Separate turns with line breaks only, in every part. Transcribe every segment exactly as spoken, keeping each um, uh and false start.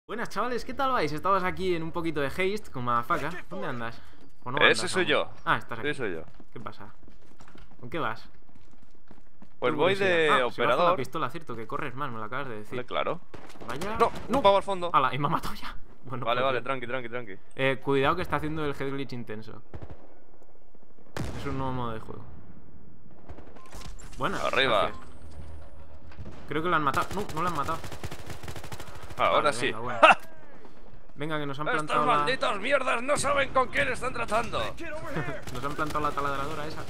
Buenas chavales, ¿qué tal vais? Estabas aquí en un poquito de haste con Madafaka. ¿Dónde andas? ¿O no andas
Ese soy
aún?
yo.
Ah, estás aquí.
Ese soy yo.
¿Qué pasa? ¿Con qué vas?
Pues
Tengo
voy
curiosidad.
de
Ah, si vas con la
operador.
pistola, cierto, que corres más, me lo acabas de decir.
Vale, claro.
Vaya.
No, un pavo al fondo.
¡Hala! Y me ha matado ya. Bueno,
Vale,
pues
vale,
bien.
tranqui, tranqui, tranqui.
Eh, cuidado que está haciendo el head glitch intenso. Es un nuevo modo de juego. Bueno,
Arriba.
gracias. Creo que lo han matado. No, no lo han matado.
Ahora
Vale,
sí.
venga, bueno. Venga, que nos han
Estos
plantado la...
malditos mierdas no saben con quién están tratando.
Nos han plantado la taladradora esa.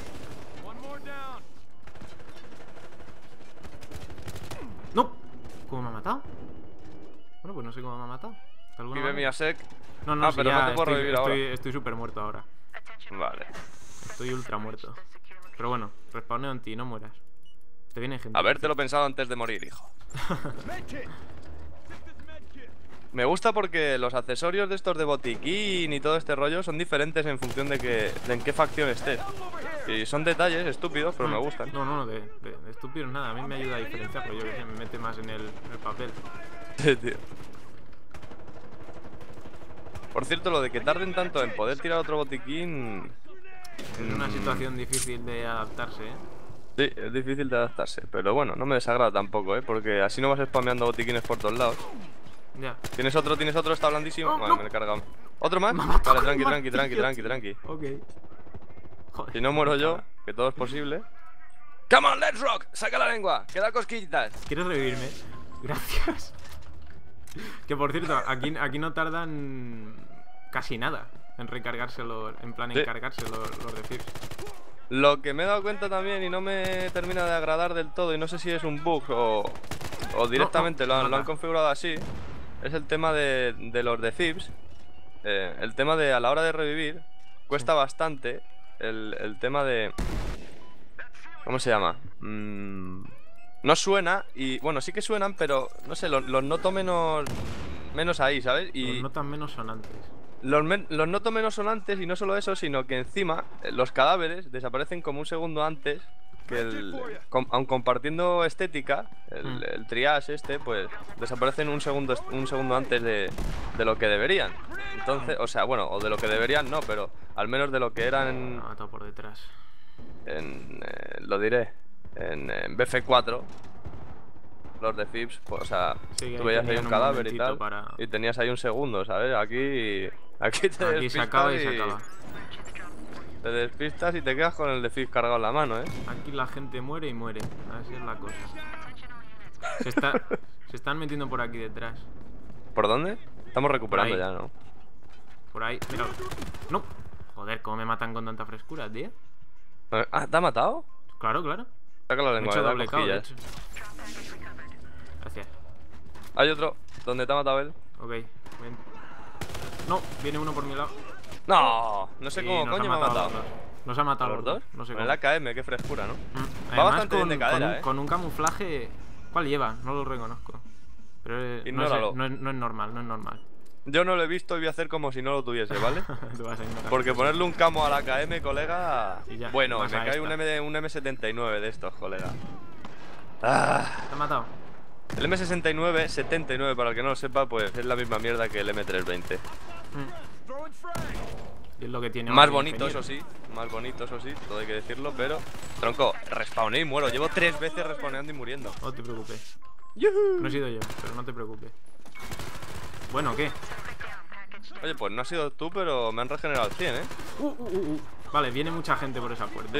¡No! ¿Cómo me ha matado? Bueno, pues no sé cómo me ha matado. ¿De alguna
Vive
manera?
mi sec.
No, no,
Ah,
si
pero
ya
no te puedo
estoy,
revivir
estoy,
ahora.
estoy súper muerto ahora.
Vale.
Estoy ultra muerto. Pero bueno, respawneo en ti, no mueras. Te viene gente.
Habértelo pensado antes de morir, hijo. Me gusta porque los accesorios de estos de botiquín y todo este rollo son diferentes en función de, que, de en qué facción estés. Y son detalles estúpidos, pero me gustan.
No, no, de, de, de estúpidos nada. A mí me ayuda a diferenciarlo. Yo que sé, me mete más en el, en el papel.
Sí, tío. Por cierto, lo de que tarden tanto en poder tirar otro botiquín...
Es una
mm,
situación difícil de adaptarse, ¿eh?
Sí, es difícil de adaptarse. Pero bueno, no me desagrada tampoco, ¿eh? Porque así no vas spameando botiquines por todos lados.
Ya.
¿Tienes otro? ¿Tienes otro? Está blandísimo.
No,
vale,
no.
me lo he cargado. ¿Otro más?
Me ha matado
Vale, tranqui,
con
tranqui, tranqui,
martillo,
tranqui,
tío.
tranqui.
Ok. Joder.
Si no muero yo, que todo es posible. ¡Come on, let's rock! ¡Saca la lengua! ¡Queda cosquillitas!
¿Quieres revivirme? Gracias. Que por cierto, aquí, aquí no tardan casi nada en recargarse los, en plan en
Sí.
cargarse los, los de Fips.
Lo que me he dado cuenta también y no me termina de agradar del todo, y no sé si es un bug o, o directamente
no,
lo, han, lo han
nada.
configurado así, es el tema de, de los de Thieves. Eh, el tema de a la hora de revivir cuesta
Sí.
bastante el, el tema de... ¿Cómo se llama? Mm, no suena y... Bueno, sí que suenan, pero no sé, los, los noto menos, menos ahí, ¿sabes? Y...
Los notan menos sonantes.
Los, men- los noto menos sonantes y no solo eso, sino que encima eh, los cadáveres desaparecen como un segundo antes que el... com- aun compartiendo estética, el,
Mm.
el triage este, pues desaparecen un segundo, est- un segundo antes de, de lo que deberían. Entonces, o sea, bueno, o de lo que deberían no, pero al menos de lo que eran
Me
en...
ha matado por detrás.
en, eh, lo diré, en, en B F cuatro. Los de Fips, pues, o sea,
Sí,
tú
ahí
veías ahí
tenían
un
un
cadáver y
momentito
tal,
para-
y tenías ahí un segundo, ¿sabes? Aquí, aquí te
Aquí se
despistas
acaba y se acaba.
Te despistas y te quedas con el de Fips cargado en la mano, ¿eh?
Aquí la gente muere y muere. Así es la cosa. Se, está, se están metiendo por aquí detrás.
¿Por dónde? Estamos recuperando
ahí.
ya, ¿no?
Por ahí, mira. No. Joder, cómo me matan con tanta frescura, tío.
Ah, ¿te ha matado?
Claro, claro.
Saca la
Me he
lengua,
hecho
le da
doble K O, de
cosquillas.
hecho. Gracias.
Hay otro, ¿dónde te ha matado él?
Ok. Ven. No, viene uno por mi lado.
No, no sé
Y
cómo
nos
coño
ha
me ha
matado a
matado.
los dos. Nos ha matado a
¿Los
los
dos?
dos. No sé
Con
cómo.
el A K M, qué frescura, ¿no?
Mm.
Va
Además,
bastante
con,
bien de cadera,
con, un,
¿eh?
con un camuflaje. ¿Cuál lleva? No lo reconozco. Pero eh, no, es,
Ignóralo.
no, es, no es normal, no es normal.
Yo no lo he visto y voy a hacer como si no lo tuviese, ¿vale?
Tú vas a ignorar.
Porque ponerle un camo a la K M, colega...
Y ya,
Bueno,
vas
me
a
cae
esta.
un, M, un M setenta y nueve de estos, colega. Ah,
¿Te ha matado?
el M sesenta y nueve, setenta y nueve, para el que no lo sepa, pues es la misma mierda que el M trescientos veinte.
Mm. Y es lo que tiene
Más
ahora el
bonito,
ingeniero.
eso sí. Más bonito, eso sí, todo hay que decirlo, pero... Tronco, respawné y muero. Llevo tres veces respawneando y muriendo.
No te preocupes.
¡Yujú!
No he sido yo, pero no te preocupes. Bueno, ¿qué?
Oye, pues no has sido tú, pero me han regenerado al cien, ¿eh?
Uh, uh, uh, uh. Vale, viene mucha gente por esa puerta.
Sí.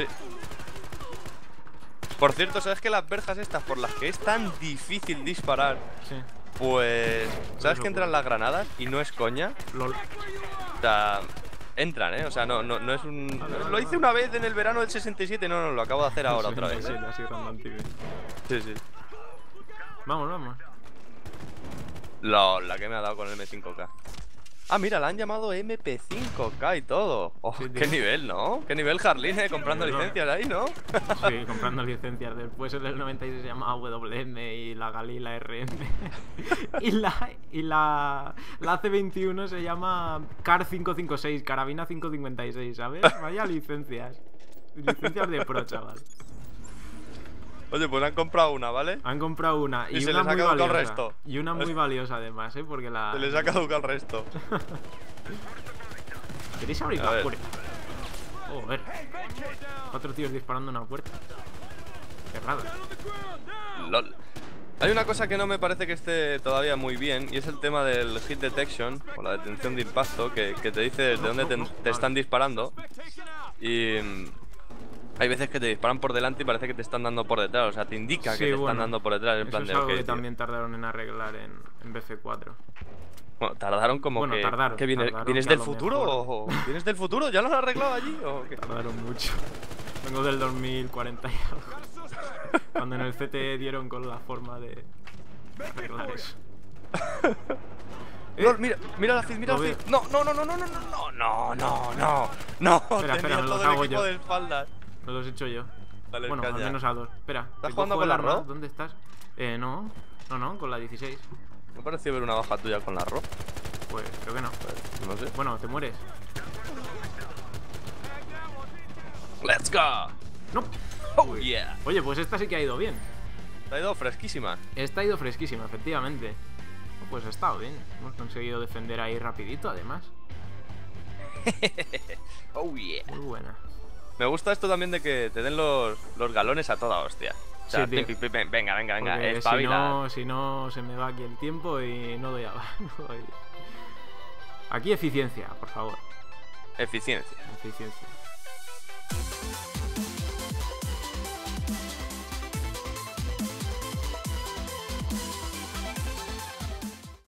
Por cierto, ¿sabes que las verjas estas por las que es tan difícil disparar?
Sí.
Pues... ¿Sabes
eso
que entran
ocurre.
las granadas? Y no es coña.
LOL.
O sea... Entran, ¿eh? O sea, no, no, no es un...
Vale, vale,
Lo hice
vale.
una vez en el verano del sesenta y siete. No, no, lo acabo de hacer ahora otra vez,
Sí,
¿eh?
así random T V.
Sí, sí.
Vamos, vamos.
LOL, la que me ha dado con el M cinco K. Ah, mira, la han llamado M P cinco K y todo. Oh,
Sí,
qué
tío.
nivel, ¿no? Qué nivel Harline, comprando
Sí, no.
licencias ahí, ¿no?
Sí, comprando licencias. Después el del noventa y seis se llama W M y la Gali la R M. y la, y la, la C veintiuno se llama Car quinientos cincuenta y seis, Carabina quinientos cincuenta y seis, ¿sabes? Vaya licencias. Licencias de pro, chaval.
Oye, pues han comprado una, ¿vale?
Han comprado una. Y,
Y se
una
les ha
muy
caducado el
valiosa.
resto.
Y una muy valiosa además, ¿eh? Porque la...
Se les ha caducado el resto.
¿Queréis abrir
A
la
ver.
puerta? Joder. Cuatro tíos disparando una puerta. Cerrada.
LOL. Hay una cosa que no me parece que esté todavía muy bien, y es el tema del hit detection, o la detención de impacto, que, que te dice desde dónde te, te están disparando. Y mm, hay veces que te disparan por delante y parece que te están dando por detrás, o sea, te indica
Sí,
que te
bueno,
están dando por detrás, en
Eso
plan
es
de,
algo
ok,
que
tío.
también tardaron en arreglar en, en B F cuatro.
Bueno, tardaron como
Bueno,
que...
tardaron,
¿Qué viene-
tardaron,
¿Vienes
que a
del
lo
futuro
mejor-
o o vienes del futuro? ¿Ya lo has arreglado allí o qué?
Tardaron mucho. Vengo del dos mil cuarenta y algo. Cuando en el C T E dieron con la forma de arreglar eso. Eh,
LOL, mira, mira la Cid, mira
lo
la
veo.
Cid. No, no, no, no, no, no, no, no, no, no, no.
Espera, espera,
Tenía
me los
todo el
hago
equipo
yo.
de espaldas.
Me los he hecho yo.
Dale,
Bueno, al
caña.
menos a dos. Espera.
¿Estás
¿te
jugando
cojo
con
el
la
arma?
R O?
¿Dónde estás? Eh, no. No, no, con la dieciséis.
Me pareció ver una baja tuya con la R O.
Pues creo que no.
No sé.
Bueno, te mueres.
¡Let's go!
No.
¡Oh, yeah!
Oye, pues esta sí que ha ido bien.
Te ha ido fresquísima.
Esta ha ido fresquísima, efectivamente. Pues ha estado bien. Hemos conseguido defender ahí rapidito, además.
¡Oh, yeah!
Muy buena.
Me gusta esto también de que te den los, los galones a toda hostia. O sea,
Sí, tío.
pim, pim, pim, venga, venga, venga,
Porque si
espabila.
no, si no, se me va aquí el tiempo y no doy a... no doy. Aquí eficiencia, por favor.
Eficiencia.
Eficiencia.